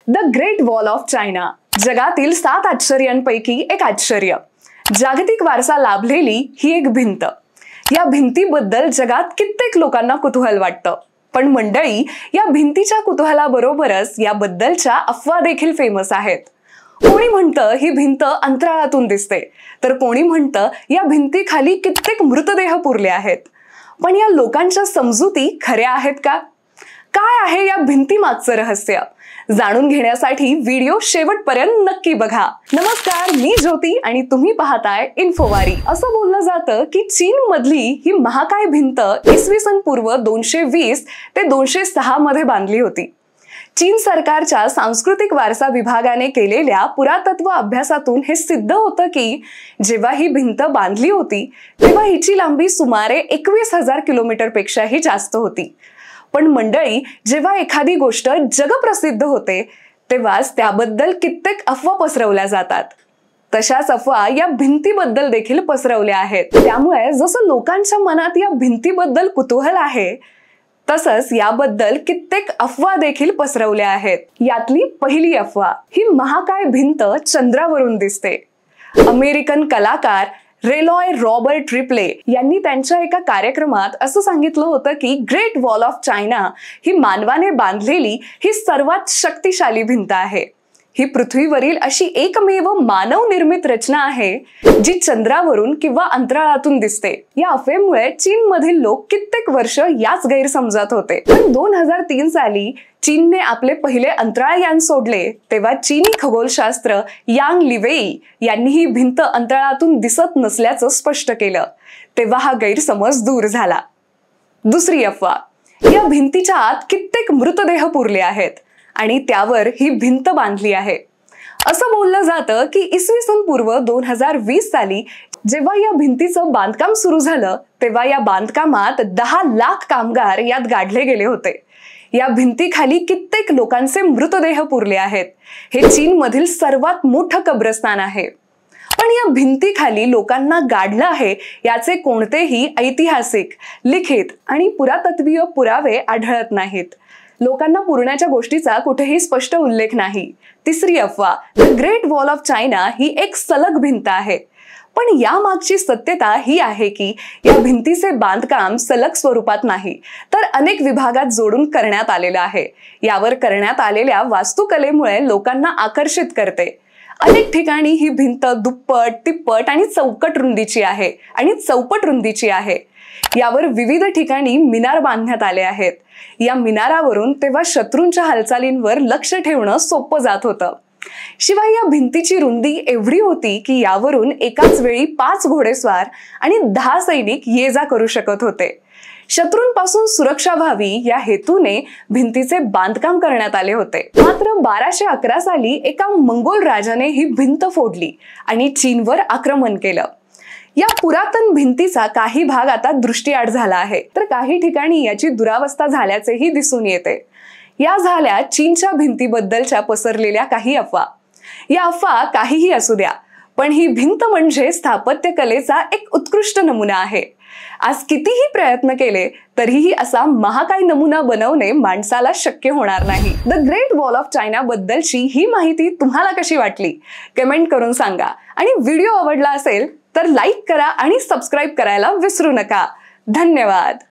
The great wall of China जगातील 7 आश्चर्यांपैकी एक आश्चर्य. जागतिक वारसा लाभलेली ही एक भिंत. या भिंतीबद्दल जगात कित्येक लोकांना कुतूहल वाटतं. पण मंडळी, या भिंतीच्या कुतूहलाबरोबरच याबद्दलच्या अफवा देखील फेमस आहेत. कोणी म्हणतं ही भिंत अंतराळातून दिसते, तर कोणी म्हणतं या भिंतीखाली कित्येक मृतदेह पुरले आहेत. पण या लोकांच्या समजुती खऱ्या आहेत का? काय आहे या भिंतीमागचं रहस्य? जाणून घेण्यासाठी व्हिडिओ शेवटपर्यंत नक्की बघा. नमस्कार, मी ज्योती आणि तुम्ही पाहताय इन्फोवारी. असं बोललं जातं की चीन मधली ही महाकाय भिंत इसवी सन पूर्व 220 ते 206 मध्ये बांधली होती. चीन सरकारच्या सांस्कृतिक वारसा विभागाने केलेल्या पुरातत्व अभ्यासातून हे सिद्ध होतं की जेव्हा ही भिंत बांधली होती तेव्हा हिची लांबी सुमारे 21,000 किलोमीटर पेक्षाही जास्त होती. पण मंडळी, जेव्हा एखादी गोष्ट जगप्रसिद्ध होते तेव्हाच त्याबद्दल कित्येक अफवा पसरवल्या जातात. तशाच अफवा या भिंतीबद्दल देखील पसरवल्या आहेत. त्यामुळे जसं लोकांच्या मनात या भिंतीबद्दल कुतूहल आहे, तसंच याबद्दल कित्येक अफवा देखील पसरवल्या आहेत. यातली पहिली अफवा, ही महाकाय भिंत चंद्रावरून दिसते. अमेरिकन कलाकार रेलॉय रॉबर्ट रिप्ले यांनी त्यांच्या एका कार्यक्रमात असं सांगितलं होतं की ग्रेट वॉल ऑफ चायना ही मानवाने बांधलेली ही सर्वात शक्तिशाली भिंत आहे. ही पृथ्वीवरील अशी एकमेव मानव निर्मित रचना आहे जी चंद्रावरून किंवा अंतराळातून दिसते. या अफवेमुळे चीन मधील लोक कित्येक वर्ष याच गैरसमजात होते. पण 2003 साली चीनने आपले पहिले अंतराळयान सोडले तेव्हा चीनी खगोलशास्त्र यांग लिवेई यांनी ही भिंत अंतराळातून दिसत नसल्याचं स्पष्ट केलं. तेव्हा हा गैरसमज दूर झाला. दुसरी अफवा, या भिंतीच्या आत कित्येक मृतदेह पुरले आहेत आणि त्यावर ही भिंत बांधली आहे. असं बोललं जातं की इसवी सन पूर्व 2020 साली जेव्हा या भिंतीचं बांधकाम सुरू झालं तेव्हा या बांधकामात 10 लाख कामगार यात गाडले गेले होते. या भिंतीखाली कित्येक लोकांचे मृतदेह पुरले आहेत. हे चीनमधील सर्वात मोठं कब्रस्तान आहे. पण या भिंतीखाली लोकांना गाडलं आहे याचे कोणतेही ऐतिहासिक, लिखित आणि पुरातत्वीय पुरावे आढळत नाहीत. लोकांना पुरण्याच्या गोष्टीचा कुठेही स्पष्ट उल्लेख नाही. तिसरी अफवा, the great wall of China ही एक सलग भिंत आहे. पण यामागची सत्यता ही आहे की या भिंतीचे बांधकाम सलग स्वरूपात नाही, तर अनेक विभागात जोडून करण्यात आलेलं आहे. यावर करण्यात आलेल्या वास्तुकलेमुळे लोकांना आकर्षित करते. अनेक ठिकाणी ही भिंत दुप्पट, तिप्पट आणि चौपट रुंदीची आहे. यावर विविध ठिकाणी मिनार बांधण्यात आले आहेत. या मिनारावरून तेव्हा शत्रूंच्या हालचालींवर लक्ष ठेवणं सोपं जात होतं. शिवाय या भिंतीची रुंदी एवढी होती की यावरून एकाच वेळी 5 घोडेस्वार आणि 10 सैनिक ये जा करू शकत होते. शत्रूंपासून सुरक्षा व्हावी या हेतूने भिंतीचे बांधकाम करण्यात आले होते. मात्र 1211 साली एका मंगोल राजाने ही भिंत फोडली आणि चीनवर आक्रमण केलं. या पुरातन भिंतीचा काही भाग आता दृष्टीआड झाला आहे, तर काही ठिकाणी याची दुरावस्था झाल्याचेही दिसून येते. या झाल्या चीनच्या भिंतीबद्दलच्या पसरलेल्या काही अफवा. या अफवा काहीही असू द्या, पण ही भिंत म्हणजे स्थापत्य कलेचा एक उत्कृष्ट नमुना आहे. आज कितीही प्रयत्न केले तरीही असा महाकाय नमुना बनवणे माणसाला शक्य होणार नाही. The great wall of China बद्दलची ही माहिती तुम्हाला कशी वाटली? कमेंट करून सांगा. आणि व्हिडिओ आवडला असेल तर लाईक करा आणि सबस्क्राईब करायला विसरू नका. धन्यवाद.